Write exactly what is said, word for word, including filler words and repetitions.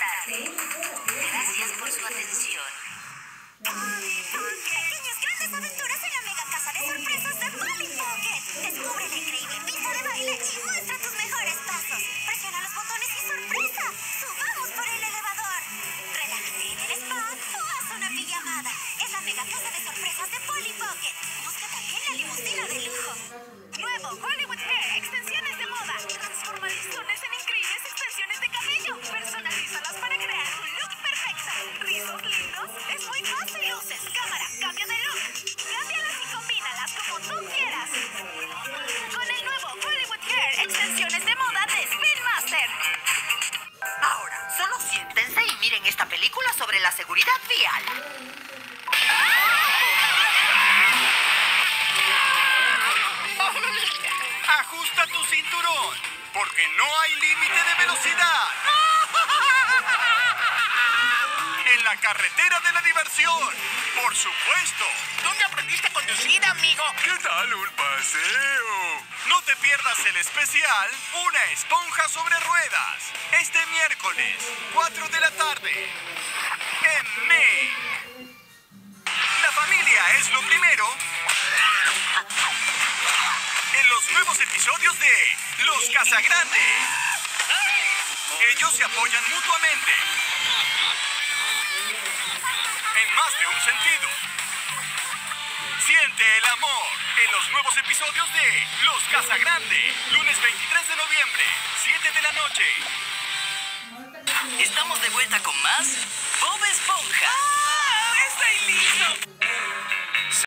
tarde. Gracias por su atención. Pequeñas grandes aventuras en la mega casa de sorpresas de Polly Pocket. Descubre la increíble pista de baile y muestra tus mejores pasos. Presiona los botones y sorpresa. Subamos por el elevador. Relájate en el spa o haz una pijamada. Es la mega casa de sorpresas de Polly Pocket. Busca también la limusina de lujo. Nuevo Hollywood Hair, extensiones de moda. Transforma listones en increíbles extensiones de cabello. Personalízalas para crear un look perfecto. ¿Rizos lindos? Es muy fácil. Luces, cámara, cambio de look. Cámbialas y combínalas como tú quieras. Con el nuevo Hollywood Hair, extensiones de moda de Spin Master. Ahora, solo siéntense y miren esta película sobre la seguridad vial. Ajusta tu cinturón, porque no hay límite de velocidad. En la carretera de la diversión, por supuesto. ¿Dónde aprendiste a conducir, amigo? ¿Qué tal un paseo? No te pierdas el especial Una esponja sobre ruedas. Este miércoles, cuatro de la tarde. En Nick. La familia es lo primero. En los nuevos episodios de Los Casagrandes. Ellos se apoyan mutuamente. En más de un sentido. Siente el amor en los nuevos episodios de Los Casagrande. Lunes veintitrés de noviembre, siete de la noche. Estamos de vuelta con más